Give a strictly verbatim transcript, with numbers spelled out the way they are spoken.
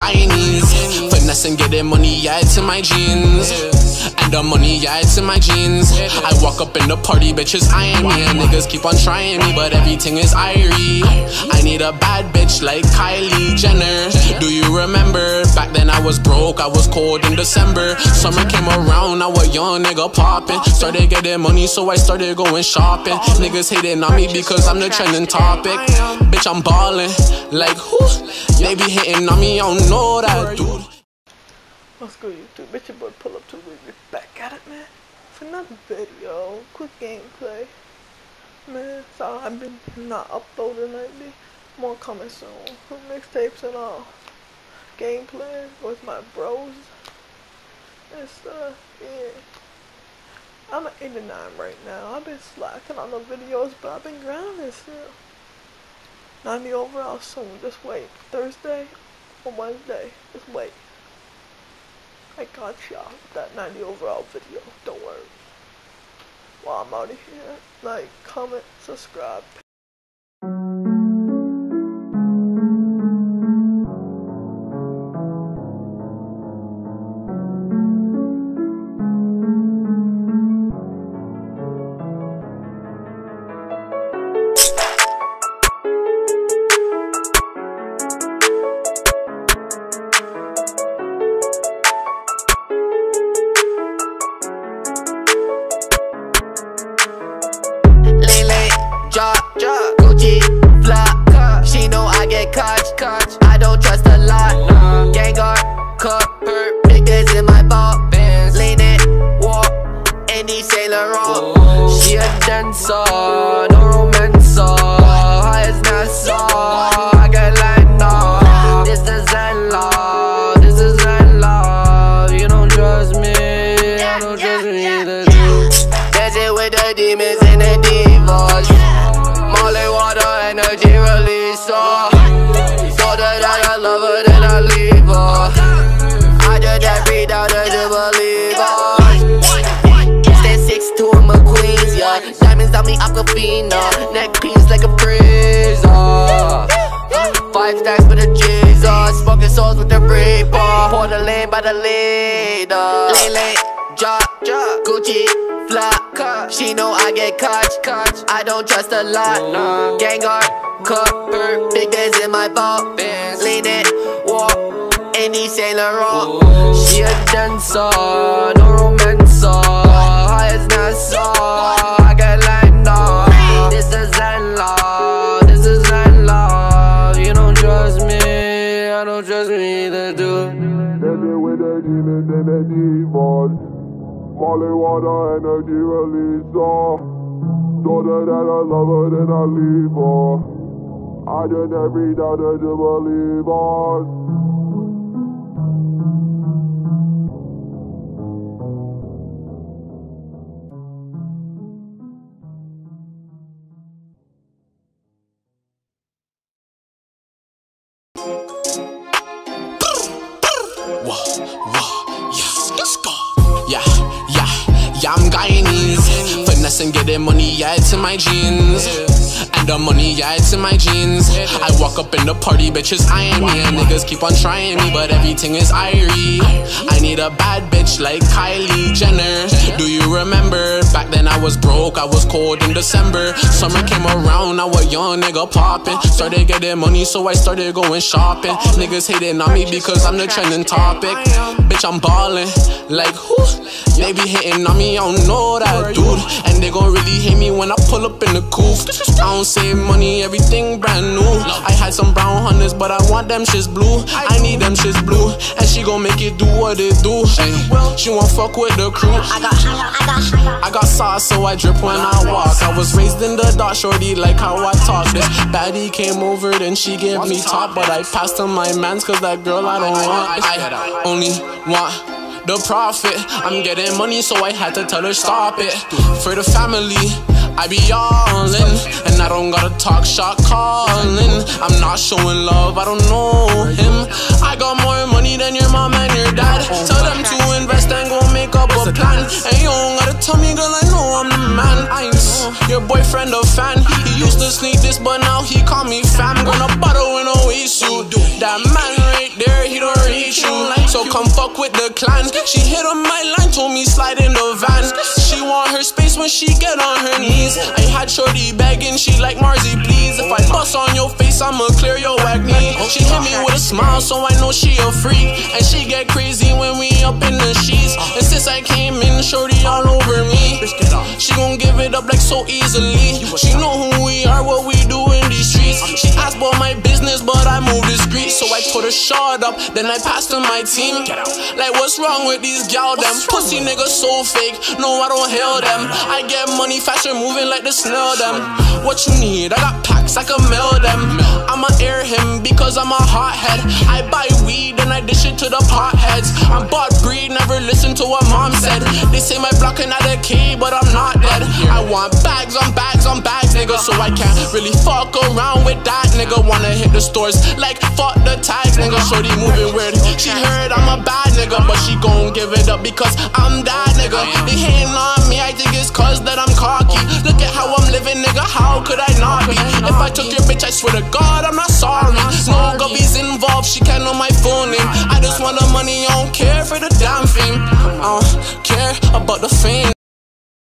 Chinese. Finesse and getting money, yeah, it's in my jeans. And the money, yeah, it's in my jeans. I walk up in the party, bitches eyeing me, and niggas keep on trying me, but everything is irie. I need a bad bitch like Kylie Jenner. Do you remember? Back then I was broke, I was cold in December. Summer came around, I was young nigga popping. Started getting money, so I started going shopping. Niggas hating on me because I'm the trending topic. Bitch, I'm ballin', like who? They be hating on me, I don't know that dude. What's good, YouTube? Bitch, your boy pull up to we back at it, man. For another video, quick gameplay. Man, so I've been not uploading lately. More coming soon. Mixtapes and all. Gameplay with my bros. And stuff, yeah. I'm at eighty-nine right now. I've been slacking on the videos, but I've been grinding still. ninety overall soon. Just wait. Thursday or Wednesday. Just wait. I got y'all with that ninety overall video. Don't worry. While I'm out of here, like, comment, subscribe. Drop, drop, Gucci, flop, she know I get caught, caught. I don't trust a lot, no. Gengar, cup, big days in my ball, lean it, walk, any Saint Laurent. She a dancer, no romance, high as Nassau. I get like no, this is Zen love, this is Zen love. You don't trust me, I don't trust me either. Dancing with the demons and the divas. Molly water, energy release, oh. Told her that I love her, then I leave her. I just that breathe out her to believe her. Stand six to a McQueen's, yeah. Diamonds on me, Aquafina. Neck piece like a freezer. Five stacks for the Jesus. Smoking souls with the reaper. Pour the lane by the leader. Lane, lane, drop, drop, Gucci, flop. She know I get caught, caught. I don't trust a lot, no. Gengar, cup, big days in my ball, lean it, walk, any Saint Laurent. She a dancer, no romance, high as Nassau. I get like no, this is Zen love, this is Zen love. You don't trust me, I don't trust me either, dude. Dancing with the demons and the divas. Molly water, energy release, oh. Told her that I love her, then I leave her. I just never doubt her to believe her. Whoa, whoa, yeah, let's go. Yeah, yeah, yeah, I'm Guyanese. Finesse and getting money, yeah, it's in my jeans. And the money, yeah, it's in my jeans. I walk up in the party, bitches eyeing me, and niggas keep on trying me, but everything is irie. I need a bad bitch like Kylie Jenner. Do you remember? Back then I was broke, I was cold in December. Summer came around, I was young nigga popping. Started getting money, so I started going shopping. Niggas hating on me because I'm the trending topic. Bitch, I'm ballin', like who? They be hating on me, I don't know that dude. And they gon' really hate me when I pull up in the coupe. I don't save money, everything brand new. I had some brown hunters, but I want them shits blue. I need them shits blue, and she gon' make it do what it do. She won't fuck with the crew. I got, I got sauce, so I drip when I walk. I was raised in the dark, shorty, like how I talk. This baddie came over, then she gave me top, but I passed on my mans, cause that girl I don't want. I only want the profit. I'm getting money, so I had to tell her stop it. For the family, I be all in, and I don't gotta talk shot calling. I'm not showing love, I don't know him. I got more money than your mom and your dad. Tell them to invest and go make up a plan. And you don't gotta tell me, girl, I know I'm the man. I know your boyfriend a fan. He used to sneak this, but now he call me fam. Gonna bottle in a waist suit. That man right there, he don't come fuck with the clan. She hit on my line, told me slide in the van. She want her space when she get on her knees. I had shorty begging, she like Marzi, please. If I bust on your face, I'ma clear your acne. She hit me with a smile, so I know she a freak. And she get crazy when we up in the sheets. And since I came in, shorty all over me. She gon' give it up like so easily. She know who we are, what we do in these streets. She asked about my business, but I move discreet. So I told her shut up, then I passed to my team. Like what's wrong with these gal them? Pussy niggas so fake, no I don't hail them. I get money faster moving like the snail them. What you need? I got packs, I can mail them. I'ma air him because I'm a hothead. I buy weed and I dish it to the potheads. I'm bought breed, never listen to what mom said. They say my block ain't at a key, but I'm not dead. I want bags on bags on bags, nigga, so I can't really fuck around with that nigga. Wanna hit the stores like fuck the tags, nigga. Shorty moving weird. She heard I'm a bad nigga, but she gon' give it up because I'm that nigga. They hating on me, I think it's cause that I'm cocky. Look at how I'm living, nigga, how could I not be? If I took your bitch, I swear to God, I'm not sorry. No guppies involved, she can't know my full name. I just want the money, I don't care for the damn fame. I don't care about the fame.